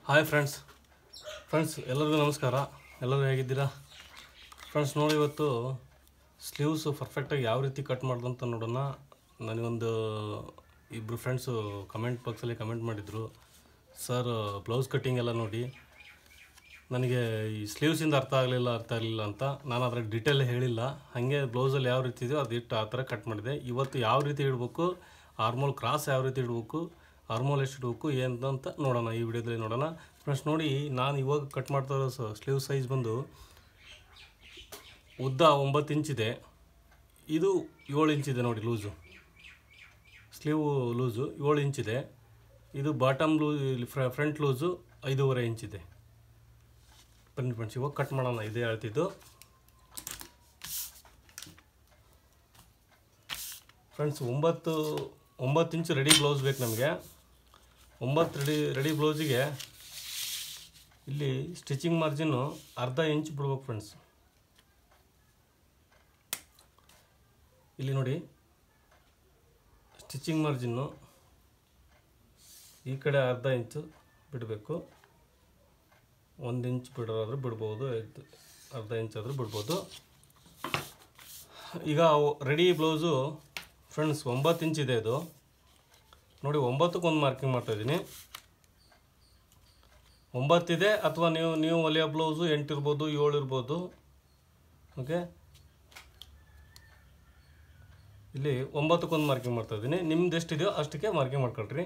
Hi friends ಎಲ್ಲರಿಗೂ ನಮಸ್ಕಾರ. ಎಲ್ಲರೂ ಹೇಗಿದ್ದೀರಾ ಫ್ರೆಂಡ್ಸ್? ನೋಡಿ, ಇವತ್ತು ಸ್ಲೀವ್ಸು ಪರ್ಫೆಕ್ಟಾಗಿ ಯಾವ ರೀತಿ ಕಟ್ ಮಾಡೋದಂತ ನೋಡೋಣ. ನನಗೊಂದು ಇಬ್ಬರು ಫ್ರೆಂಡ್ಸು ಕಮೆಂಟ್ ಬಾಕ್ಸಲ್ಲಿ ಕಮೆಂಟ್ ಮಾಡಿದರು, ಸರ್ ಬ್ಲೌಸ್ ಕಟ್ಟಿಂಗ್ ಎಲ್ಲ ನೋಡಿ ನನಗೆ ಈ ಸ್ಲೀವ್ಸಿಂದ ಅರ್ಥ ಆಗಲಿಲ್ಲ ಅಂತ. ನಾನು ಅದ್ರ ಡೀಟೇಲ್ ಹೇಳಿಲ್ಲ, ಹಾಗೆ ಬ್ಲೌಸಲ್ಲಿ ಯಾವ ರೀತಿ ಇದೆಯೋ ಅದು ಇಟ್ಟು ಆ ಥರ ಕಟ್ ಮಾಡಿದೆ. ಇವತ್ತು ಯಾವ ರೀತಿ ಇಡಬೇಕು, ಆರ್ಮೋಲ್ ಕ್ರಾಸ್ ಯಾವ ರೀತಿ ಇಡಬೇಕು, ಆರ್ಮೋಲ್ ಎಷ್ಟು ಇಡಬೇಕು ಏನಂತ ನೋಡೋಣ, ಈ ವಿಡಿಯೋದಲ್ಲಿ ನೋಡೋಣ. ಫ್ರೆಂಡ್ಸ್ ನೋಡಿ, ನಾನು ಇವಾಗ ಕಟ್ ಮಾಡ್ತಾ ಇರೋ ಸ್ಲೀವ್ ಸೈಜ್ ಬಂದು ಉದ್ದ 9 ಇಂಚಿದೆ, ಇದು 7 ಇಂಚಿದೆ ನೋಡಿ ಲೂಸು. ಸ್ಲೀವ್ ಲೂಸು 7 ಇಂಚಿದೆ, ಇದು ಬಾಟಮ್ ಫ್ರಂಟ್ ಲೂಸು 5.5 ಇಂಚಿದೆ. ಬನ್ನಿ ಫ್ರೆಂಡ್ಸ್, ಇವಾಗ ಕಟ್ ಮಾಡೋಣ. ಇದೇ ಹೇಳ್ತಿದ್ದು ಫ್ರೆಂಡ್ಸ್. 9 ಇಂಚು ರೆಡಿ ಬ್ಲೌಸ್ ಬೇಕು ನಮಗೆ. 9 ರೆಡಿ ಬ್ಲೌಸಿಗೆ ಇಲ್ಲಿ ಸ್ಟಿಚಿಂಗ್ ಮಾರ್ಜಿನ್ನು ಅರ್ಧ ಇಂಚ್ ಬಿಡ್ಬೇಕು ಫ್ರೆಂಡ್ಸ್. ಇಲ್ಲಿ ನೋಡಿ, ಸ್ಟಿಚಿಂಗ್ ಮಾರ್ಜಿನ್ನು ಈ ಕಡೆ ಅರ್ಧ ಇಂಚು ಬಿಡಬೇಕು. 1 ಇಂಚ್ ಬಿಡೋದಾದ್ರೂ ಬಿಡ್ಬೋದು, ಅರ್ಧ ಇಂಚಾದರೂ ಬಿಡ್ಬೋದು. ಈಗ ರೆಡಿ ಬ್ಲೌಸು ಫ್ರೆಂಡ್ಸ್ 9 ಇಂಚಿದೆ ಇದು ನೋಡಿ. 9ಕ್ಕೆ ಒಂದು ಮಾರ್ಕಿಂಗ್ ಮಾಡ್ತಾಯಿದ್ದೀನಿ. 9 ಇದೆ, ಅಥವಾ ನೀವು ಹೊಲಿಯೋ ಬ್ಲೌಸು 8 ಇರ್ಬೋದು, 7 ಇರ್ಬೋದು. ಓಕೆ, ಇಲ್ಲಿ 9ಕ್ಕೆ ಒಂದು ಮಾರ್ಕಿಂಗ್ ಮಾಡ್ತಾಯಿದ್ದೀನಿ. ನಿಮ್ದು ಎಷ್ಟಿದೆಯೋ ಅಷ್ಟಕ್ಕೆ ಮಾರ್ಕಿಂಗ್ ಮಾಡ್ಕೊಳ್ರಿ.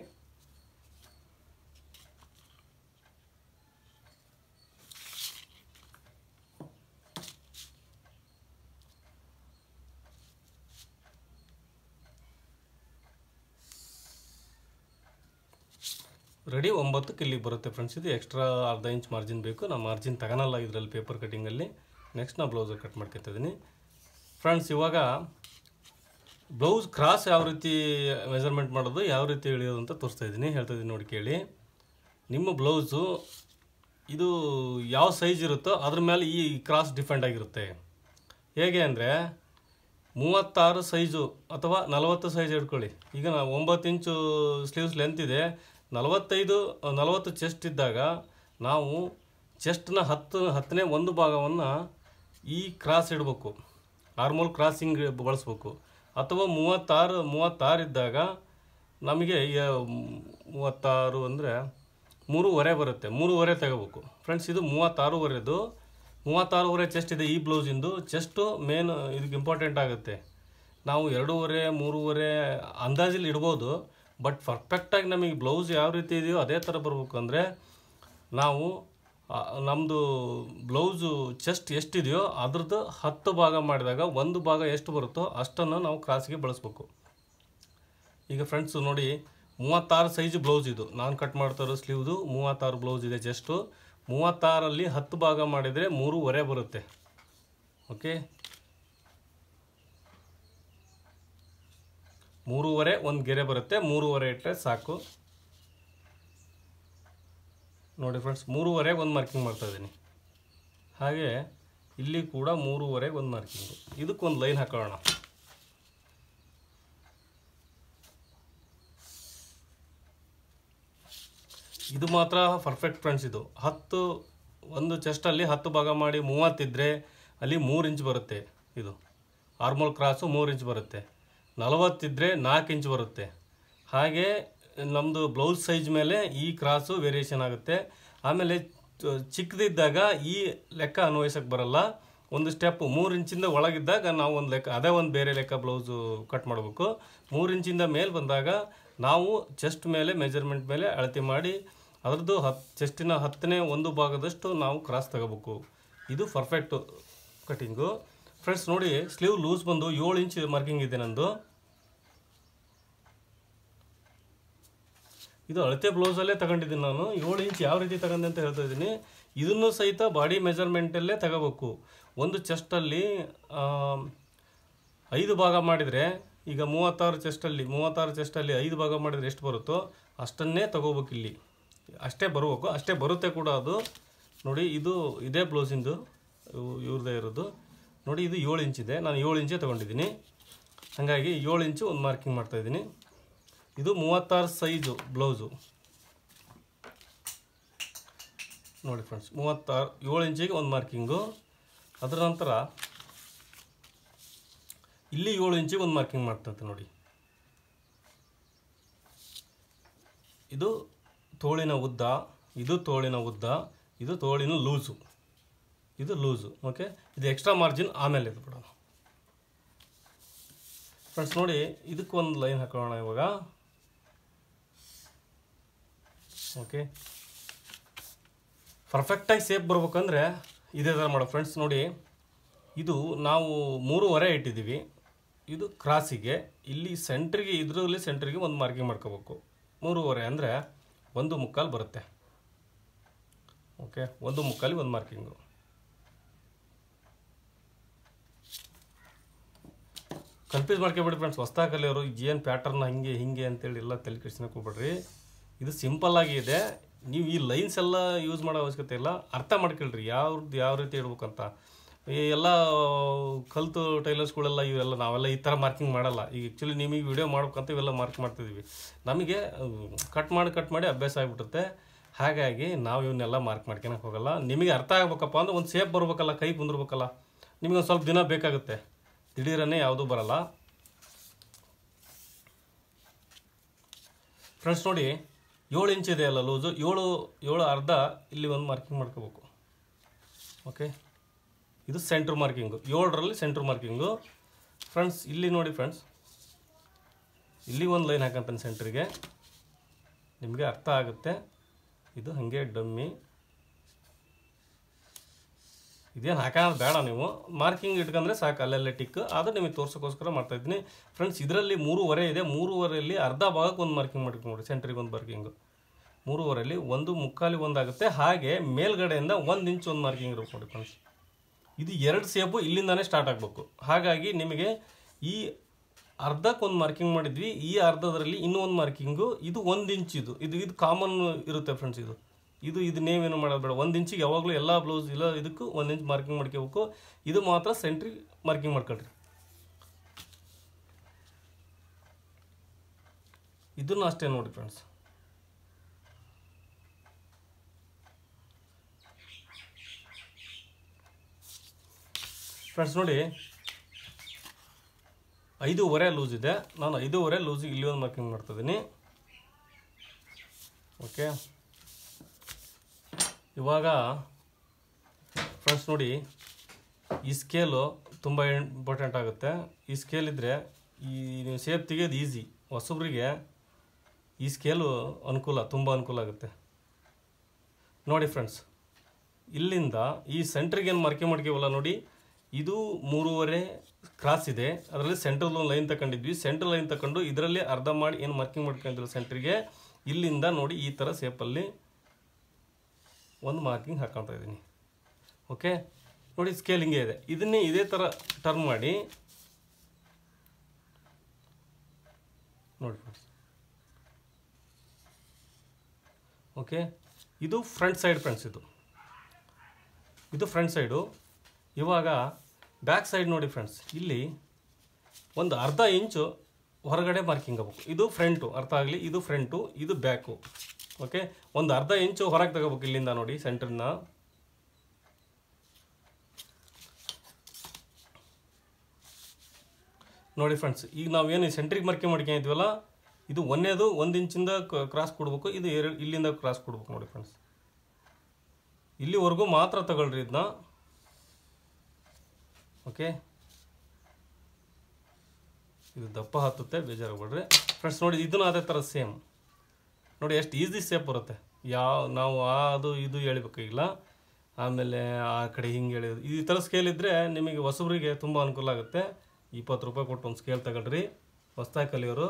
ರೆಡಿ 9ಕ್ಕೆ ಇಲ್ಲಿಗೆ ಬರುತ್ತೆ ಫ್ರೆಂಡ್ಸ್. ಇದು ಎಕ್ಸ್ಟ್ರಾ ಅರ್ಧ ಇಂಚ್ ಮಾರ್ಜಿನ್ ಬೇಕು. ನಾನು ಮಾರ್ಜಿನ್ ತಗೊಳಲ್ಲ ಇದರಲ್ಲಿ ಪೇಪರ್ ಕಟ್ಟಿಂಗಲ್ಲಿ. ನೆಕ್ಸ್ಟ್ ನಾನು ಬ್ಲೌಸಲ್ಲಿ ಕಟ್ ಮಾಡ್ಕೊತಿದ್ದೀನಿ ಫ್ರೆಂಡ್ಸ್. ಇವಾಗ ಬ್ಲೌಸ್ ಕ್ರಾಸ್ ಯಾವ ರೀತಿ ಮೆಜರ್ಮೆಂಟ್ ಮಾಡೋದು, ಯಾವ ರೀತಿ ಎಳೆಯೋದು ಅಂತ ತೋರಿಸ್ತಾಯಿದ್ದೀನಿ, ಹೇಳ್ತಾಯಿದ್ದೀನಿ ನೋಡಿ ಕೇಳಿ. ನಿಮ್ಮ ಬ್ಲೌಸು ಇದು ಯಾವ ಸೈಜ್ ಇರುತ್ತೋ ಅದ್ರ ಮೇಲೆ ಈ ಕ್ರಾಸ್ ಡಿಫೆಂಡ್ ಆಗಿರುತ್ತೆ. ಹೇಗೆ ಅಂದರೆ 36 ಸೈಜು ಅಥವಾ 40 ಸೈಜ್ ಇಟ್ಕೊಳ್ಳಿ. ಈಗ ನಾವು 9 ಇಂಚು ಸ್ಲೀವ್ಸ್ ಲೆಂತ್ ಇದೆ, 40 ಚೆಸ್ಟ್ ಇದ್ದಾಗ ನಾವು ಚೆಸ್ಟ್ನ 10ನೇ ಒಂದು ಭಾಗವನ್ನು ಈ ಕ್ರಾಸ್ ಇಡಬೇಕು, ಆರ್ಮೋಲ್ ಕ್ರಾಸಿಂಗ್ ಬಳಸ್ಬೇಕು. ಅಥವಾ 36 ಇದ್ದಾಗ ನಮಗೆ 36 ಅಂದರೆ 3.5 ಬರುತ್ತೆ, 3.5 ತಗೋಬೇಕು ಫ್ರೆಂಡ್ಸ್. ಇದು 36.5. 36.5 ಚೆಸ್ಟ್ ಇದೆ ಈ ಬ್ಲೌಸಿಂದು. ಚೆಸ್ಟು ಮೇನ್ ಇದಕ್ಕೆ ಇಂಪಾರ್ಟೆಂಟ್ ಆಗುತ್ತೆ. ನಾವು 2.5 3.5 ಅಂದಾಜಲ್ಲಿ ಇಡ್ಬೋದು, ಬಟ್ ಪರ್ಫೆಕ್ಟಾಗಿ ನಮಗೆ ಬ್ಲೌಸ್ ಯಾವ ರೀತಿ ಇದೆಯೋ ಅದೇ ಥರ ಬರಬೇಕು. ಅಂದರೆ ನಾವು ನಮ್ಮದು ಬ್ಲೌಸು ಚೆಸ್ಟ್ ಎಷ್ಟಿದೆಯೋ ಅದ್ರದ್ದು 10 ಭಾಗ ಮಾಡಿದಾಗ ಒಂದು ಭಾಗ ಎಷ್ಟು ಬರುತ್ತೋ ಅಷ್ಟನ್ನು ನಾವು ಕ್ರಾಸ್ಗೆ ಬಳಸ್ಬೇಕು. ಈಗ ಫ್ರೆಂಡ್ಸು ನೋಡಿ, 36 ಸೈಜ್ ಬ್ಲೌಸ್ ಇದು. ನಾನು ಕಟ್ ಮಾಡ್ತಾ ಇರೋ ಸ್ಲೀವ್ದು 36 ಬ್ಲೌಸ್ ಇದೆ ಚೆಸ್ಟು. 36ರಲ್ಲಿ 10 ಭಾಗ ಮಾಡಿದರೆ 3.5 ಬರುತ್ತೆ. ಓಕೆ, 3.5 ಒಂದು ಗೆರೆ ಬರುತ್ತೆ. 3.5 ಇಟ್ಟರೆ ಸಾಕು ನೋಡಿ ಫ್ರೆಂಡ್ಸ್. 3.5 ಒಂದು ಮಾರ್ಕಿಂಗ್ ಮಾಡ್ತಾಯಿದ್ದೀನಿ. ಹಾಗೆ ಇಲ್ಲಿ ಕೂಡ 3.5 ಒಂದು ಮಾರ್ಕಿಂಗು. ಇದಕ್ಕೊಂದು ಲೈನ್ ಹಾಕೊಳ್ಳೋಣ. ಇದು ಮಾತ್ರ ಪರ್ಫೆಕ್ಟ್ ಫ್ರೆಂಡ್ಸ್. ಇದು 10 ಒಂದು ಚೆಸ್ಟಲ್ಲಿ 10 ಭಾಗ ಮಾಡಿ 30 ಇದ್ದರೆ ಅಲ್ಲಿ 3 ಇಂಚ್ ಬರುತ್ತೆ. ಇದು ಆರ್ಮೋಲ್ ಕ್ರಾಸು 3 ಇಂಚ್ ಬರುತ್ತೆ. 40 ಇದ್ದರೆ 4 ಇಂಚ್ ಬರುತ್ತೆ. ಹಾಗೆ ನಮ್ಮದು ಬ್ಲೌಸ್ ಸೈಜ್ ಮೇಲೆ ಈ ಕ್ರಾಸು ವೇರಿಯೇಷನ್ ಆಗುತ್ತೆ. ಆಮೇಲೆ ಚಿಕ್ಕದಿದ್ದಾಗ ಈ ಲೆಕ್ಕ ಅನ್ವಯಿಸೋಕ್ಕೆ ಬರಲ್ಲ. ಒಂದು ಸ್ಟೆಪ್ 3 ಇಂಚಿಂದ ಒಳಗಿದ್ದಾಗ ನಾವು ಒಂದು ಲೆಕ್ಕ, ಅದೇ ಒಂದು ಬೇರೆ ಲೆಕ್ಕ ಬ್ಲೌಸು ಕಟ್ ಮಾಡಬೇಕು. 3 ಇಂಚಿಂದ ಮೇಲೆ ಬಂದಾಗ ನಾವು ಚೆಸ್ಟ್ ಮೇಲೆ ಮೆಜರ್ಮೆಂಟ್ ಮೇಲೆ ಅಳತೆ ಮಾಡಿ ಅದರದ್ದು ಚೆಸ್ಟಿನ 10ನೇ ಒಂದು ಭಾಗದಷ್ಟು ನಾವು ಕ್ರಾಸ್ ತಗೋಬೇಕು. ಇದು ಪರ್ಫೆಕ್ಟು ಕಟಿಂಗು ಫ್ರೆಂಡ್ಸ್. ನೋಡಿ, ಸ್ಲೀವ್ ಲೂಸ್ ಬಂದು 7 ಇಂಚ್ ಮಾರ್ಕಿಂಗ್ ಇದೆ ನಂದು. ಇದು ಅಳತೆ ಬ್ಲೌಸಲ್ಲೇ ತಗೊಂಡಿದ್ದೀನಿ ನಾನು. 7 ಇಂಚ್ ಯಾವ ರೀತಿ ತಗೊಂಡೆ ಅಂತ ಹೇಳ್ತಾ ಇದ್ದೀನಿ. ಇದನ್ನು ಸಹಿತ ಬಾಡಿ ಮೆಜರ್ಮೆಂಟಲ್ಲೇ ತಗೋಬೇಕು. ಒಂದು ಚೆಸ್ಟಲ್ಲಿ 5 ಭಾಗ ಮಾಡಿದರೆ, ಈಗ 36 ಚೆಸ್ಟಲ್ಲಿ 5 ಭಾಗ ಮಾಡಿದರೆ ಎಷ್ಟು ಬರುತ್ತೋ ಅಷ್ಟನ್ನೇ ತಗೋಬೇಕು. ಇಲ್ಲಿ ಅಷ್ಟೇ ಬರಬೇಕು, ಅಷ್ಟೇ ಬರುತ್ತೆ ಕೂಡ ಅದು. ನೋಡಿ, ಇದೇ ಬ್ಲೌಸಿಂದು ಇವ್ರದ್ದೇ ಇರೋದು ನೋಡಿ. ಇದು 7 ಇಂಚಿದೆ, ನಾನು 7 ಇಂಚೇ ತೊಗೊಂಡಿದ್ದೀನಿ. ಹಾಗಾಗಿ 7 ಇಂಚು ಒಂದು ಮಾರ್ಕಿಂಗ್ ಮಾಡ್ತಾಯಿದ್ದೀನಿ. ಇದು 36 ಸೈಜು ಬ್ಲೌಸು. ನೋಡಿ ಫ್ರೆಂಡ್ಸ್ 37 ಇಂಚಿಗೆ ಒಂದು ಮಾರ್ಕಿಂಗು. ಅದರ ನಂತರ ಇಲ್ಲಿ 7 ಇಂಚಿಗೆ ಒಂದು ಮಾರ್ಕಿಂಗ್ ಮಾಡ್ತಂತೆ ನೋಡಿ. ಇದು ತೋಳಿನ ಉದ್ದ, ಇದು ತೋಳಿನ ಉದ್ದ, ಇದು ತೋಳಿನ ಲೂಸು, ಇದು ಲೂಸು. ಓಕೆ, ಇದು ಎಕ್ಸ್ಟ್ರಾ ಮಾರ್ಜಿನ್ ಆಮೇಲೆ ಇದು ಬಿಡೋಣ ಫ್ರೆಂಡ್ಸ್. ನೋಡಿ ಇದಕ್ಕೆ ಒಂದು ಲೈನ್ ಹಾಕೋಣ ಇವಾಗ. ಓಕೆ, ಪರ್ಫೆಕ್ಟಾಗಿ ಸೇಪ್ ಬರ್ಬೇಕಂದ್ರೆ ಇದೇ ಥರ ಮಾಡೋ ಫ್ರೆಂಡ್ಸ್. ನೋಡಿ ಇದು ನಾವು 3.5 ಇಟ್ಟಿದ್ದೀವಿ, ಇದು ಕ್ರಾಸಿಗೆ ಇಲ್ಲಿ ಸೆಂಟ್ರಿಗೆ, ಇದರಲ್ಲಿ ಸೆಂಟ್ರಿಗೆ ಒಂದು ಮಾರ್ಕಿಂಗ್ ಮಾಡ್ಕೋಬೇಕು. 3.5 ಅಂದರೆ 1.25 ಬರುತ್ತೆ. ಓಕೆ, 1.25 ಒಂದು ಮಾರ್ಕಿಂಗು. Confuse ಮಾಡ್ಕೊಬೇಡಿ friends. ಹೊಸ್ದಾಗಿ ಕಲಿಯೋರು ಏನು ಪ್ಯಾಟರ್ನ್ ಹಿಂಗೆ ಹಿಂಗೆ ಅಂತೇಳಿ ಎಲ್ಲ ತಲೆ ಕೆಡಿಸ್ಕೊಳಕ್ಕೆ ಹೋಗ್ಬೇಡ್ರಿ. ಇದು ಸಿಂಪಲ್ಲಾಗಿ ಇದೆ. ನೀವು ಈ ಲೈನ್ಸ್ ಎಲ್ಲ ಯೂಸ್ ಮಾಡೋ ಅವಶ್ಯಕತೆ ಇಲ್ಲ. ಅರ್ಥ ಮಾಡ್ಕೊಳ್ರಿ ಯಾವ ರೀತಿ ಇಡ್ಬೇಕಂತ. ಎಲ್ಲ ಕಲಿತು ಟೈಲರ್ಸ್ಗಳೆಲ್ಲ ಇವೆಲ್ಲ ನಾವೆಲ್ಲ ಈ ಥರ ಮಾರ್ಕಿಂಗ್ ಮಾಡಲ್ಲ. ಈಗ ಆ್ಯಕ್ಚುಲಿ ನಿಮಗೆ ವಿಡಿಯೋ ಮಾಡ್ಬೇಕಂತ ಇವೆಲ್ಲ ಮಾರ್ಕ್ ಮಾಡ್ತಿದ್ದೀವಿ. ನಮಗೆ ಕಟ್ ಮಾಡಿ ಅಭ್ಯಾಸ ಆಗಿಬಿಡುತ್ತೆ. ಹಾಗಾಗಿ ನಾವು ಇವನ್ನೆಲ್ಲ ಮಾರ್ಕ್ ಮಾಡ್ಕೊಳಕ್ಕೆ ಹೋಗಲ್ಲ. ನಿಮಗೆ ಅರ್ಥ ಆಗ್ಬೇಕಪ್ಪ ಅಂದ್ರೆ ಒಂದು ಸೇಪ್ ಬರ್ಬೇಕಲ್ಲ, ಕೈ ಕುಂದಿರ್ಬೇಕಲ್ಲ. ನಿಮಗೆ ಒಂದು ಸ್ವಲ್ಪ ದಿನ ಬೇಕಾಗುತ್ತೆ, ದಿಢೀರನ್ನೇ ಯಾವುದೂ ಬರಲ್ಲ ಫ್ರೆಂಡ್ಸ್. ನೋಡಿ 7 ಇಂಚ್ ಇದೆ ಅಲ್ಲ ಲೂಸು, 7.5 ಇಲ್ಲಿ ಒಂದು ಮಾರ್ಕಿಂಗ್ ಮಾಡ್ಕೋಬೇಕು. ಓಕೆ, ಇದು ಸೆಂಟ್ರ್ ಮಾರ್ಕಿಂಗು, 7ರಲ್ಲಿ ಸೆಂಟ್ರ್ ಮಾರ್ಕಿಂಗು ಫ್ರೆಂಡ್ಸ್. ಇಲ್ಲಿ ನೋಡಿ ಫ್ರೆಂಡ್ಸ್, ಇಲ್ಲಿ ಒಂದು ಲೈನ್ ಹಾಕಂತಾನೆ ಸೆಂಟ್ರಿಗೆ, ನಿಮಗೆ ಅರ್ಥ ಆಗುತ್ತೆ. ಇದು ಹಾಗೆ ಡಮ್ಮಿ, ಇದೇನು ಹಾಕೋದು ಬೇಡ, ನೀವು ಮಾರ್ಕಿಂಗ್ ಇಟ್ಕೊಂಡ್ರೆ ಸಾಕು, ಅಲ್ಲೆಲ್ಲ ಟಿಕ್. ಆದರೆ ನಿಮಗೆ ತೋರ್ಸೋಕ್ಕೋಸ್ಕರ ಮಾಡ್ತಾಯಿದ್ದೀನಿ ಫ್ರೆಂಡ್ಸ್. ಇದರಲ್ಲಿ 3.5 ಇದೆ, 3.5ರಲ್ಲಿ ಅರ್ಧ ಭಾಗಕ್ಕೆ ಒಂದು ಮಾರ್ಕಿಂಗ್ ಮಾಡ್ಕೊಂಡು ಸೆಂಟ್ರಿಗೆ ಒಂದು ಮಾರ್ಕಿಂಗು. 3.5ರಲ್ಲಿ 1.25 ಒಂದಾಗುತ್ತೆ. ಹಾಗೆ ಮೇಲ್ಗಡೆಯಿಂದ 1 ಇಂಚ್ ಒಂದು ಮಾರ್ಕಿಂಗ್ ಇರಬೇಕು ನೋಡಿ ಫ್ರೆಂಡ್ಸ್. ಇದು 2 ಸೇಪು ಇಲ್ಲಿಂದಾನೇ ಸ್ಟಾರ್ಟ್ ಆಗಬೇಕು. ಹಾಗಾಗಿ ನಿಮಗೆ ಈ ಅರ್ಧಕ್ಕೆ ಒಂದು ಮಾರ್ಕಿಂಗ್ ಮಾಡಿದ್ವಿ, ಈ ಅರ್ಧದಲ್ಲಿ ಇನ್ನೂ ಒಂದು ಮಾರ್ಕಿಂಗು. ಇದು 1 ಇಂಚ್, ಇದು ಕಾಮನ್ ಇರುತ್ತೆ ಫ್ರೆಂಡ್ಸ್. ಇದು ನೀವೇನು ಮಾಡೋದು ಬೇಡ. 1 ಇಂಚಿಗೆ ಯಾವಾಗಲೂ ಎಲ್ಲ ಬ್ಲೌಸ್ ಇಲ್ಲ ಇದಕ್ಕೂ 1 ಇಂಚ್ ಮಾರ್ಕಿಂಗ್ ಮಾಡ್ಕೋಬೇಕು. ಇದು ಮಾತ್ರ ಸೆಂಟ್ರಿಗೆ ಮಾರ್ಕಿಂಗ್ ಮಾಡ್ಕೊಳ್ರಿ. ಇದನ್ನು ಅಷ್ಟೇ ನೋಡಿ ಫ್ರೆಂಡ್ಸ್. ನೋಡಿ 5.5 ಲೂಸ್ ಇದೆ, ನಾನು 5.5 ಲೂಸಿಗೆ ಇಲ್ಲಿ ಒಂದು ಮಾರ್ಕಿಂಗ್ ಮಾಡ್ತಿದ್ದೀನಿ. ಓಕೆ, ಇವಾಗ ಫ್ರೆಂಡ್ಸ್ ನೋಡಿ ಈ ಸ್ಕೇಲು ತುಂಬ ಇಂಪಾರ್ಟೆಂಟ್ ಆಗುತ್ತೆ. ಈ ಸ್ಕೇಲ್ ಇದ್ದರೆ ಈ ನೀವು ಶೇಪ್ ತೆಗೆಯೋದು ಈಸಿ. ಹೊಸಬ್ರಿಗೆ ಈ ಸ್ಕೇಲು ತುಂಬ ಅನುಕೂಲ ಆಗುತ್ತೆ ನೋಡಿ ಫ್ರೆಂಡ್ಸ್. ಇಲ್ಲಿಂದ ಈ ಸೆಂಟ್ರಿಗೆ ಏನು ಮಾರ್ಕಿಂಗ್ ಮಾಡ್ತೀವಲ್ಲ ನೋಡಿ, ಇದು 3.5 ಕ್ರಾಸ್ ಇದೆ. ಅದರಲ್ಲಿ ಸೆಂಟ್ರಲ್ ಒಂದು ಲೈನ್ ತಗೊಂಡಿದ್ವಿ. ಸೆಂಟ್ರಲ್ ಲೈನ್ ತಗೊಂಡು ಇದರಲ್ಲಿ ಅರ್ಧ ಮಾಡಿ ಏನು ಮಾರ್ಕಿಂಗ್ ಮಾಡ್ಕೊಂಡಿಲ್ಲ ಸೆಂಟ್ರಿಗೆ, ಇಲ್ಲಿಂದ ನೋಡಿ ಈ ಥರ ಶೇಪಲ್ಲಿ ಒಂದು ಮಾರ್ಕಿಂಗ್ ಹಾಕ್ಕೊಳ್ತಾ ಇದ್ದೀನಿ. ಓಕೆ, ನೋಡಿ ಸ್ಕೇಲ್ ಹಿಂಗೆ ಇದೆ. ಇದನ್ನೇ ಇದೇ ಥರ ಟರ್ನ್ ಮಾಡಿ ನೋಡಿ ಫ್ರೆಂಡ್ಸ್. ಓಕೆ, ಇದು ಫ್ರಂಟ್ ಸೈಡ್ ಫ್ರೆಂಡ್ಸ್. ಇದು ಫ್ರಂಟ್ ಸೈಡು. ಇವಾಗ ಬ್ಯಾಕ್ ಸೈಡ್ ನೋಡಿ ಫ್ರೆಂಡ್ಸ್, ಇಲ್ಲಿ ಒಂದು ಅರ್ಧ ಇಂಚು ಹೊರಗಡೆ ಮಾರ್ಕಿಂಗ್ ಆಗಬೇಕು. ಇದು ಫ್ರಂಟು, ಅರ್ಥ ಆಗಲಿ, ಇದು ಫ್ರಂಟು, ಇದು ಬ್ಯಾಕು. ಓಕೆ, ಒಂದು ಅರ್ಧ ಇಂಚು ಹೊರಗೆ ತಗೋಬೇಕು ಇಲ್ಲಿಂದ ನೋಡಿ ಸೆಂಟ್ರನ್ನ. ನೋಡಿ ಫ್ರೆಂಡ್ಸ್, ಈಗ ನಾವೇನು ಸೆಂಟ್ರಿಗೆ ಮಾರ್ಕಿಂಗ್ ಮಾಡ್ಕೊಂಡಿದ್ವಲ್ಲ, ಇದು 1 ಇಂಚಿಂದ ಕ್ರಾಸ್ ಕೊಡಬೇಕು, ಇದು ಇಲ್ಲಿಂದ ಕ್ರಾಸ್ ಕೊಡ್ಬೇಕು ನೋಡಿ ಫ್ರೆಂಡ್ಸ್. ಇಲ್ಲಿವರೆಗೂ ಮಾತ್ರ ತಗೊಳ್ರಿ ಇದನ್ನ. ಓಕೆ, ಇದು ದಪ್ಪ ಹತ್ತುತ್ತೆ, ಬೇಜಾರಾಗ್ಬೇಡ್ರಿ ಫ್ರೆಂಡ್ಸ್. ನೋಡಿ ಇದನ್ನು ಅದೇ ಥರ ಸೇಮ್ ನೋಡಿ, ಎಷ್ಟು ಈಸಿ ಶೇಪ್ ಬರುತ್ತೆ. ನಾವು ಅದು ಇದು ಹೇಳ್ಬೇಕಾಗಿಲ್ಲ. ಆಮೇಲೆ ಆ ಕಡೆ ಹಿಂಗೆ ಹೇಳಿದ್ರು. ಈ ಥರ ಸ್ಕೇಲ್ ಇದ್ದರೆ ನಿಮಗೆ ಹೊಸಬ್ರಿಗೆ ತುಂಬ ಅನುಕೂಲ ಆಗುತ್ತೆ. 20 ರೂಪಾಯಿ ಕೊಟ್ಟು ಒಂದು ಸ್ಕೇಲ್ ತಗೊಳ್ರಿ ಹೊಸ್ದಾಗಿ ಕಲಿಯೋರು.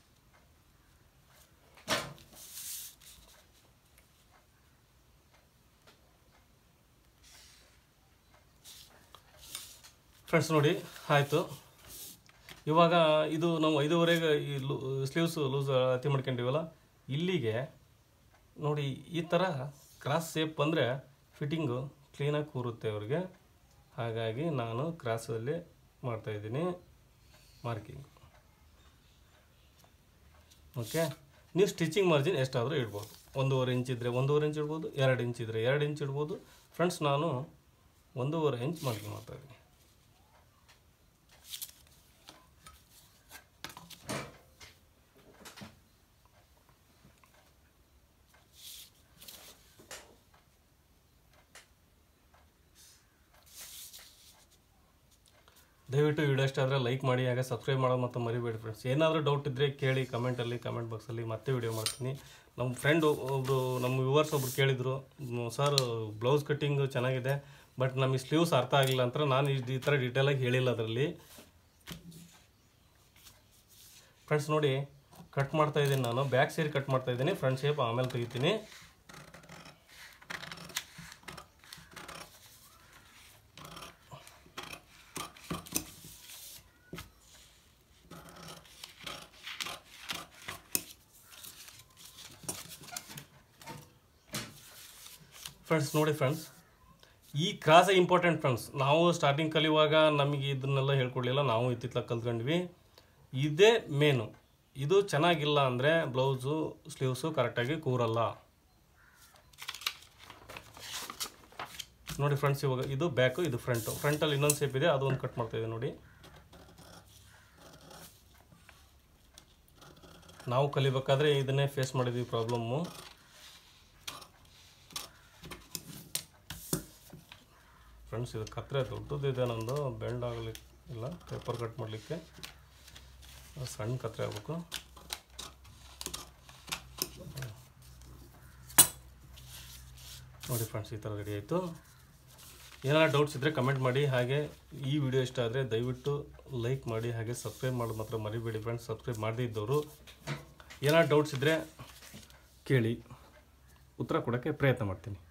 ಫ್ರೆಂಡ್ಸ್ ನೋಡಿ ಆಯಿತು. ಇವಾಗ ಇದು ನಾವು 5.5ಗೆ ಈ ಸ್ಲೀವ್ಸ್ ಲೂಸ್ ಅತಿ ಮಾಡ್ಕೊಂಡಿವಲ್ಲ, ಇಲ್ಲಿಗೆ ನೋಡಿ ಈ ಥರ ಕ್ರಾಸ್ ಶೇಪ್ ಬಂದರೆ ಫಿಟ್ಟಿಂಗು ಕ್ಲೀನಾಗಿ ಕೂರುತ್ತೆ ಅವ್ರಿಗೆ. ಹಾಗಾಗಿ ನಾನು ಕ್ರಾಸಲ್ಲಿ ಮಾಡ್ತಾಯಿದ್ದೀನಿ ಮಾರ್ಕಿಂಗ್. ಓಕೆ, ನೀವು ಸ್ಟಿಚಿಂಗ್ ಮಾರ್ಜಿನ್ ಎಷ್ಟಾದರೂ ಇಡ್ಬೋದು. 1.5 ಇಂಚ್ ಇದ್ದರೆ 1.5 ಇಂಚ್ ಇಡ್ಬೋದು, 2 ಇಂಚ್ ಇದ್ದರೆ 2 ಇಂಚ್ ಇಡ್ಬೋದು. ಫ್ರೆಂಡ್ಸ್ ನಾನು 1.5 ಇಂಚ್ ಮಾರ್ಕಿಂಗ್ ಮಾಡ್ತಾಯಿದ್ದೀನಿ. ದಯವಿಟ್ಟು ವಿಡಿಯೋ ಇಷ್ಟ ಆದರೆ ಲೈಕ್ ಮಾಡಿ, ಹಾಗೆ ಸಬ್ಸ್ಕ್ರೈಬ್ ಮಾಡೋದು ಮತ್ತು ಮರಿಬೇಡಿ ಫ್ರೆಂಡ್ಸ್. ಏನಾದರೂ ಡೌಟ್ ಇದ್ದರೆ ಕೇಳಿ ಕಮೆಂಟಲ್ಲಿ, ಕಮೆಂಟ್ ಬಾಕ್ಸಲ್ಲಿ ಮತ್ತೆ ವಿಡಿಯೋ ಮಾಡ್ತೀನಿ. ನಮ್ಮ ಫ್ರೆಂಡ್ ಒಬ್ಬರು, ನಮ್ಮ ವ್ಯೂವರ್ಸ್ ಒಬ್ರು ಕೇಳಿದರು, ಸರ್ ಬ್ಲೌಸ್ ಕಟ್ಟಿಂಗ್ ಚೆನ್ನಾಗಿದೆ ಬಟ್ ನಮಗೆ ಸ್ಲೀವ್ಸ್ ಅರ್ಥ ಆಗಿಲ್ಲ ಅಂತ. ನಾನು ಈ ಥರ ಡೀಟೇಲಾಗಿ ಹೇಳಿಲ್ಲ ಅದರಲ್ಲಿ. ಫ್ರೆಂಡ್ಸ್ ನೋಡಿ, ಕಟ್ ಮಾಡ್ತಾ ಇದ್ದೀನಿ ನಾನು, ಬ್ಯಾಕ್ ಸೇರಿ ಕಟ್ ಮಾಡ್ತಾ ಇದ್ದೀನಿ, ಫ್ರಂಟ್ ಶೇಪ್ ಆಮೇಲೆ ತೆಗಿತೀನಿ. ಫ್ರೆಂಡ್ಸ್ ನೋಡಿ ಫ್ರೆಂಡ್ಸ್, ಈ ಕ್ರಾಸೇ ಇಂಪಾರ್ಟೆಂಟ್ ಫ್ರೆಂಡ್ಸ್. ನಾವು ಸ್ಟಾರ್ಟಿಂಗ್ ಕಲಿಯುವಾಗ ನಮಗೆ ಇದನ್ನೆಲ್ಲ ಹೇಳ್ಕೊಡ್ಲಿಲ್ಲ, ನಾವು ಇತ್ತಿತ್ತಲಾಗಿ ಕಲ್ತ್ಕೊಂಡ್ವಿ. ಇದೇ ಮೇನು. ಇದು ಚೆನ್ನಾಗಿಲ್ಲ ಅಂದರೆ ಬ್ಲೌಸು ಸ್ಲೀವ್ಸು ಕರೆಕ್ಟಾಗಿ ಕೂರಲ್ಲ. ನೋಡಿ ಫ್ರೆಂಡ್ಸ್, ಇವಾಗ ಇದು ಬ್ಯಾಕು, ಇದು ಫ್ರಂಟು. ಫ್ರಂಟಲ್ಲಿ ಇನ್ನೊಂದು ಶೇಪ್ ಇದೆ, ಅದು ಒಂದು ಕಟ್ ಮಾಡ್ತಾಯಿದೆ ನೋಡಿ. ನಾವು ಕಲಿಬೇಕಾದ್ರೆ ಇದನ್ನೇ ಫೇಸ್ ಮಾಡಿದ್ವಿ ಪ್ರಾಬ್ಲಮ್ಮು. ಫ್ರೆಂಡ್ಸ್ ಇದು ಕತ್ರೆ ದೊಡ್ಡದಿದೆ ನಂದು, ಬೆಂಡ್ ಆಗಲಿಕ್ಕೆ ಇಲ್ಲ, ಪೇಪರ್ ಕಟ್ ಮಾಡಲಿಕ್ಕೆ ಸಣ್ಣ ಕತ್ರೆ ಆಗಬೇಕು. ನೋಡಿ ಫ್ರೆಂಡ್ಸ್, ಈ ಥರ ರೆಡಿ ಆಯಿತು. ಏನಾದ್ರು ಡೌಟ್ಸ್ ಇದ್ದರೆ ಕಮೆಂಟ್ ಮಾಡಿ. ಹಾಗೆ ಈ ವಿಡಿಯೋ ಇಷ್ಟ ಆದರೆ ದಯವಿಟ್ಟು ಲೈಕ್ ಮಾಡಿ, ಹಾಗೆ ಸಬ್ಸ್ಕ್ರೈಬ್ ಮಾಡೋದು ಮಾತ್ರ ಮರಿಬೇಡಿ ಫ್ರೆಂಡ್ಸ್. ಸಬ್ಸ್ಕ್ರೈಬ್ ಮಾಡದೇ ಇದ್ದವರು ಏನಾದ್ರು ಡೌಟ್ಸ್ ಇದ್ದರೆ ಕೇಳಿ, ಉತ್ತರ ಕೊಡೋಕ್ಕೆ ಪ್ರಯತ್ನ ಮಾಡ್ತೀನಿ.